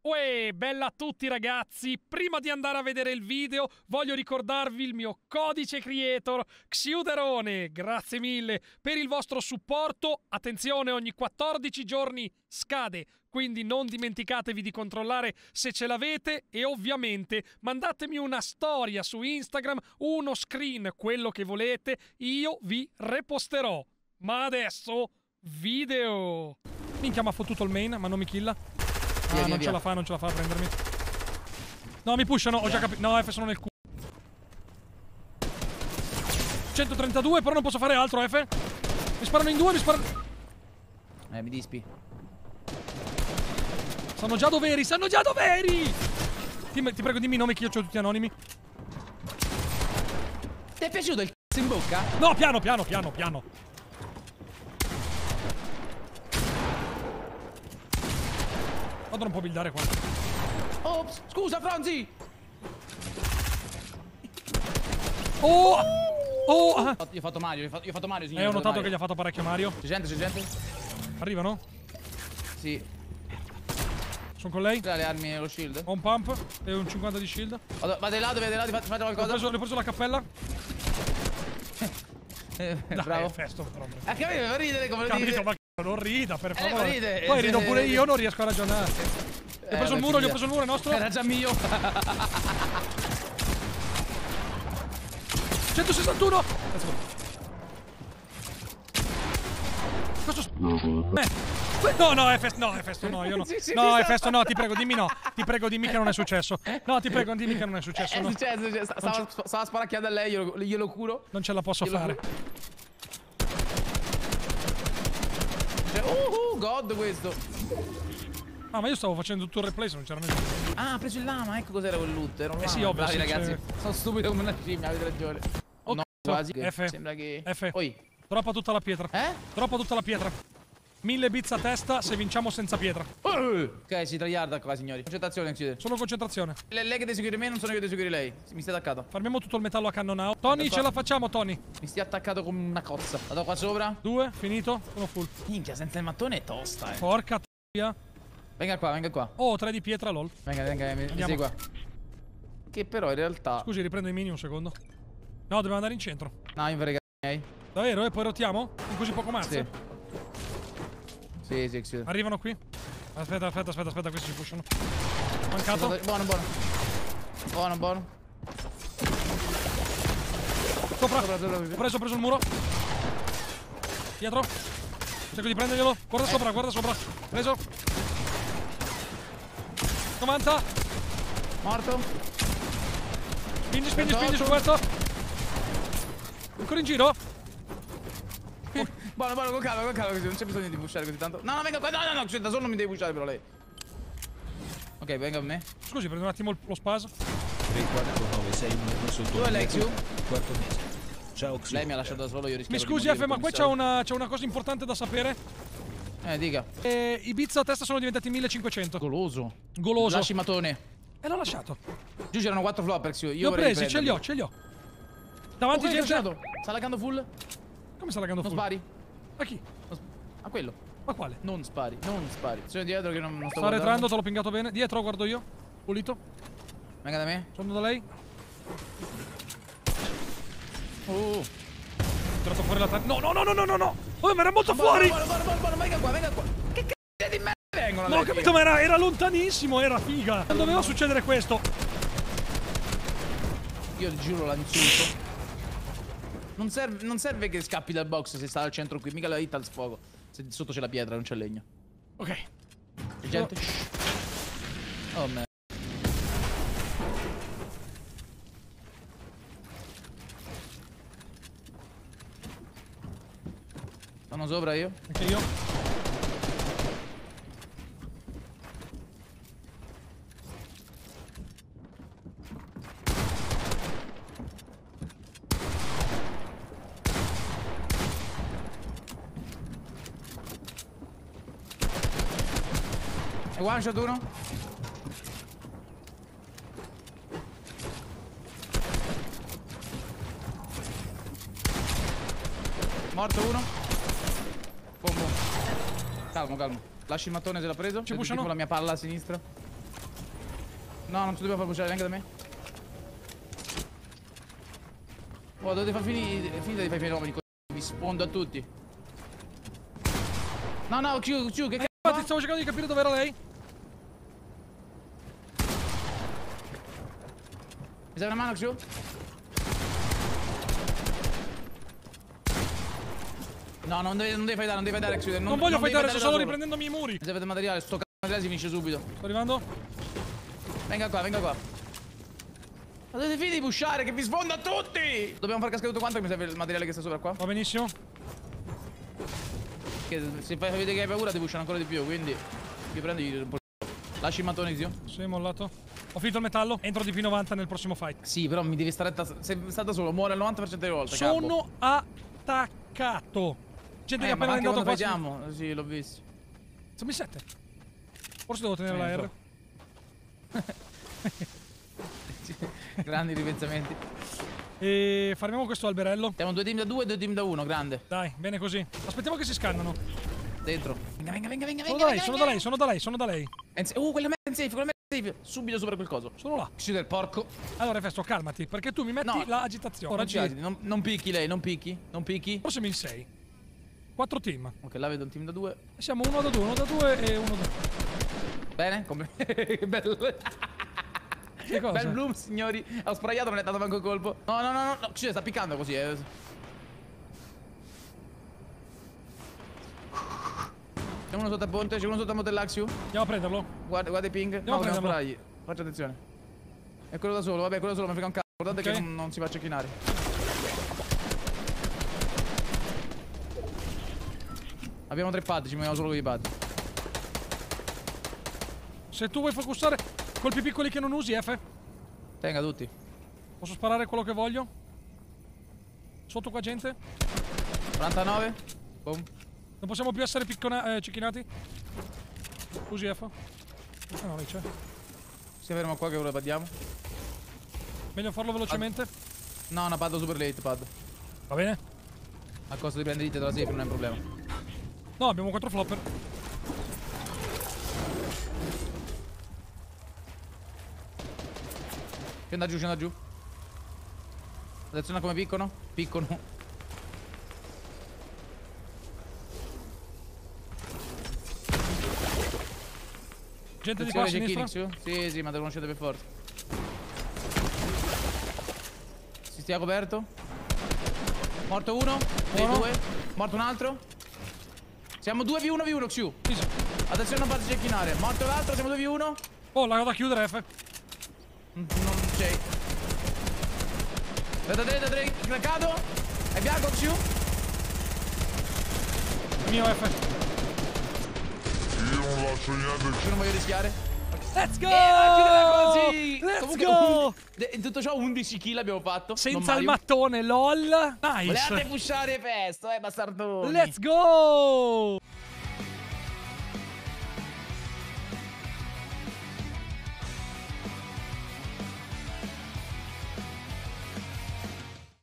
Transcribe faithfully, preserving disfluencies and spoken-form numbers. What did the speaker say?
Uè, bella a tutti ragazzi, prima di andare a vedere il video voglio ricordarvi il mio codice creator Xiuderone, grazie mille per il vostro supporto, attenzione ogni quattordici giorni scade, quindi non dimenticatevi di controllare se ce l'avete e ovviamente mandatemi una storia su Instagram, uno screen, quello che volete, io vi reposterò. Ma adesso, video! Minchia mi ha fottuto il main, ma non mi killa. Ah, via, non via. ce la fa, non ce la fa a prendermi. No, mi pushano, ho già capito. No, F sono nel culo. centotrentadue, però non posso fare altro, F. Mi sparano in due, mi sparano... Eh, mi dispi. Sanno già dov'eri, sanno già dov'eri! Ti, ti prego, dimmi i nomi che io ho tutti anonimi. Ti è piaciuto il c***o in bocca? No, piano, piano, piano, piano. Vado, non può buildare qua. Ops, scusa, Franzi! Oh! Oh! Ah. Io ho fatto Mario, io ho fatto, io ho fatto Mario, signore. Eh, ho notato Mario. che gli ha fatto parecchio Mario. C'è gente, c'è gente? Arrivano? Sì. Sono con lei? C'ha le armi e lo shield? Ho un pump e un cinquanta di shield. Vado, vado là, dove là, fate qualcosa? Ho preso, ho preso la cappella. eh, Dai, bravo. È festo, proprio. A che mi fa ridere come lo Capito, dici? ma non rida, per Eh, favore. ride, Poi eh, rido sì, pure sì, io, sì. non riesco a ragionare. Gli ho preso Eh, il muro, gli ho figlio. preso il muro, è nostro. Era già mio. centosessantuno! Questo s... Eh. No, no, è festo, no, è festo, no, io no. Sì, sì, No, sì, è festo, no, ti prego, dimmi no. Ti prego, dimmi che non è successo. No, ti prego, dimmi che non è È successo, no. successo, è successo. Stava, stava sparacchiando a lei, io lo, io lo curo. Non ce la posso Io lo fare. curo. Cioè, uh, uh, God questo. Ah, ma io stavo facendo tutto il replay se non c'era nessuno. Ah, ha preso il lama, ecco cos'era quel loot. Era un Eh lama. sì, ovvio, Bravi sì, ragazzi, c'è- sono stupido come una scimmia, avete ragione. Oh, no, cazzo. quasi. che F. Sembra che... F. Oi. Droppa tutta la pietra. Eh? Droppa tutta la pietra. Mille bits a testa se vinciamo senza pietra. Ok, si tryharda qua, signori. Concentrazione, uccide. Solo concentrazione. Le- Lei che deve seguire me, non sono io che devo seguire lei. Mi stai attaccato. Farmiamo tutto il metallo a cannonau. Tony, ce la facciamo, Tony. Mi stai attaccato come una cozza. Vado qua sopra. Due, finito. Sono full. Minchia, senza il mattone è tosta, eh. Porca t***ia. Venga qua, venga qua. Oh, tre di pietra, lol. Venga, venga, mi, mi Andiamo. sei qua. Che però in realtà... Scusi, riprendo i mini un secondo. No, dobbiamo andare in centro. No, io frega i miei. Davvero? E poi rotiamo? In così poco mazzo? Sì. Sì, sì, sì. Arrivano qui. Aspetta, aspetta, aspetta, aspetta, questi si pushano. Mancato. Buono, buono. Buono, buono. Sopra. Sopra, sopra, Ho preso, ho preso il muro. Dietro. Cerco di prenderglielo. Guarda Eh. sopra, guarda sopra. Preso. novanta. Morto. Spingi, spingi, Pronto? spingi su questo. Ancora in giro? Buono, buono, con calma, con calma, così non c'è bisogno di pushare così tanto. No, no, venga qua, no, no, no, da solo non mi devi pushare però lei. Ok, venga con me. Scusi, prendo un attimo il- lo spas. tre quattro nove sei uno sotto Dove è il Lexiu? quarto mese. Ciao Xu. Lei mi ha lasciato da solo, io rischio Mi di scusi, morire F, ma qua come c'è una, c'è una cosa importante da sapere. Eh, dica. Eh, I bits a testa sono diventati millecinquecento. Goloso. Goloso. Lasci matone. E l'ho lasciato. Giù c'erano quattro flopper, Io Li ho vorrei presi, ce li ho, ce li ho. Davanti Ok, gente. lasciato. Sta laggando full? Come sta laggando Non full? spari. A chi? Non sp- A quello. Ma quale? Non spari, non spari. Sono dietro che non, non sto Sta guardando. retrando, te l'ho pingato bene. Dietro, guardo io. Pulito. Venga da me. Sono da lei. Oh. Ho tirato fuori la testa. No, no, no, no, no, no, no. Oh, ma era molto Buono, fuori. buono, buono, buono, buono, venga qua, venga qua. Che cazzo di merda vengono? No, ho lei, capito, figa? ma era, era lontanissimo, era figa. Non doveva succedere questo. Io giuro la insulto. Non serve, non serve che scappi dal box se sta al centro qui, mica la hit al sfogo. Se sotto c'è la pietra, non c'è legno. Ok. C'è gente? Oh merda. Sono sopra io? Anche io. E one shot uno? Morto uno. Boom, boom. Calmo, calmo. Lasci il mattone se l'ha preso. Ci Vedo pushano? tipo la mia palla a sinistra. No, non ci dobbiamo far pushare neanche da me. Oh, dovete far finire, finire di fare i fenomeni, vi spondo a tutti. No, no, Q, Q, che Eh, cazzo? infatti stavo cercando di capire dove era lei. Mi serve una mano, Q? No, non devi, non devi fightare, non devi fightare, Q. Non, Non voglio devi fightare, sto solo da riprendendo i miei muri. Mi serve materiale, sto c***o materiale si finisce subito. Sto arrivando. Venga qua, venga qua. Ma dovete finire di pushare, che vi sfonda a tutti! Dobbiamo far cascare tutto quanto, che mi serve il materiale che sta sopra qua. Va benissimo. Che se fai vedere che hai paura ti pushano ancora di più, quindi vi prendi un po'. Lasci il mattone, zio. Sì, è mollato. Ho finito il metallo. Entro di P novanta nel prossimo fight. Sì, però mi devi stare attaccato. Sei stato solo, muore al novanta per cento delle volte. Sono attaccato. Gente Eh, che ha ma appena anche andato quando qua. fightiamo. Sì, l'ho visto. Sono in sette. Forse devo tenere la Eh, R. Grandi ripensamenti. E faremo questo alberello. Siamo due team da due e due team da uno, grande. Dai, bene così. Aspettiamo che si scannano. Dentro. Venga, venga, venga, venga, Sono venga. da lei, venga, sono venga. da lei, sono da lei, sono da lei. È in- Uh, quella me è in safe, quella me è in safe. Subito sopra quel coso. Sono là. Chiude il porco. Allora, Festo, calmati, perché tu mi metti No. la agitazione. Ora Non, ci giri. agiti, non, non picchi lei, non picchi. Non picchi. Forse mi in sei. Quattro team. Ok, là vedo un team da due. E siamo uno da due, uno da due e uno da Bene? Compl- che bello. Che cosa? Bel bloom, signori. Ho sprayato, non è dato manco colpo. No, no, no, no, no. Ci sta piccando così, eh. C'è uno sotto a ponte, c'è uno sotto a ponte dell'Axiu. Andiamo a prenderlo. Guarda, guarda i ping. Andiamo a no, dobbiamo prenderlo. sparargli. Faccia attenzione. È quello da solo, vabbè, quello da solo, mi frega un cazzo. Guardate Ok. che non, non si faccia chinare. Abbiamo tre pad, ci muoviamo solo con i pad. Se tu vuoi focussare colpi piccoli che non usi, F. Tenga tutti. Posso sparare quello che voglio? Sotto qua gente? quarantanove. Boom. Non possiamo più essere piccona- eh, cicchinati? Usi F. Ah no, lì c'è. Si ferma qua che ora paddiamo. Meglio farlo velocemente. No, una pad super late, pad. Va bene? A costo di prendere hit dalla safe non è un problema. No, abbiamo quattro flopper. Scenda giù, scenda giù. Attenzione a come piccono. Piccono. Gente di qua a Attenzione, c'è sinistra. Kinix. Sì, sì, ma te lo conoscete per forza. Si stia coperto. Morto uno. Dei Buono. due. Morto un altro. Siamo due v uno v uno, Q. Sì, sì. Attenzione a non farsi cecchinare. Morto l'altro, siamo due v uno. Oh, la da chiudere, F. Non c'è. Da tre, da tre, craccato. È bianco, Q. Mio F. Io non lascio niente. Io non voglio rischiare. Let's go! chiudila così. Let's Comunque, go! un- in tutto ciò undici kill abbiamo fatto. Senza non il Mario. mattone, lol. Volevate Nice. pushare festo, eh, bastardoni. Let's go!